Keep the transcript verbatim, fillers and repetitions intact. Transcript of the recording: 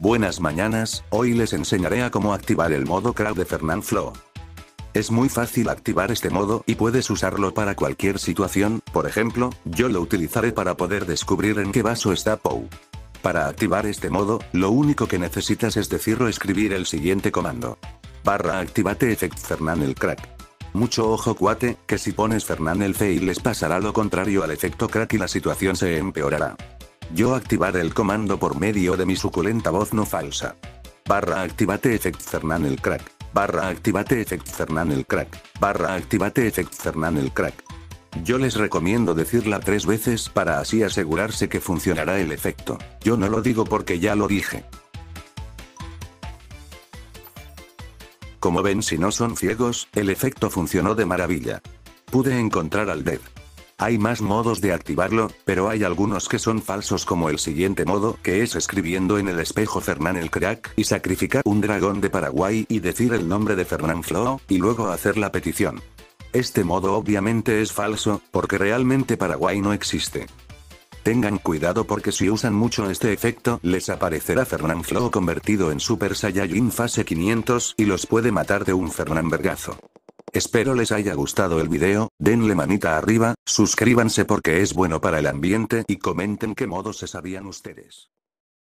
Buenas mañanas, hoy les enseñaré a cómo activar el modo crack de Fernanfloo. Es muy fácil activar este modo y puedes usarlo para cualquier situación, por ejemplo, yo lo utilizaré para poder descubrir en qué vaso está Pou. Para activar este modo, lo único que necesitas es decir o escribir el siguiente comando. Barra activate effect Fernan el crack. Mucho ojo cuate, que si pones Fernan el fail les pasará lo contrario al efecto crack y la situación se empeorará. Yo activaré el comando por medio de mi suculenta voz no falsa. Barra activate effect Fernan el crack. Barra activate effect Fernan el crack. Barra activate effect Fernan el crack. Yo les recomiendo decirla tres veces para así asegurarse que funcionará el efecto. Yo no lo digo porque ya lo dije. Como ven, si no son ciegos, el efecto funcionó de maravilla. Pude encontrar al Dead. Hay más modos de activarlo, pero hay algunos que son falsos como el siguiente modo, que es escribiendo en el espejo Fernan el crack y sacrificar un dragón de Paraguay y decir el nombre de Fernanfloo, y luego hacer la petición. Este modo obviamente es falso, porque realmente Paraguay no existe. Tengan cuidado porque si usan mucho este efecto, les aparecerá Fernanfloo convertido en Super Saiyajin fase quinientos y los puede matar de un Fernanvergazo. Espero les haya gustado el video, denle manita arriba, suscríbanse porque es bueno para el ambiente y comenten qué modos se sabían ustedes.